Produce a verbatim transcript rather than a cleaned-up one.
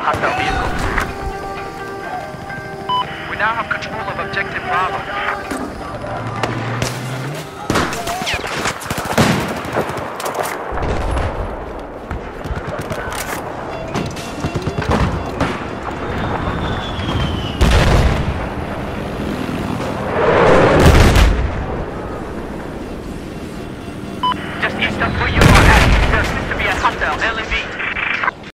hostile vehicle. We now have control of objective Bravo.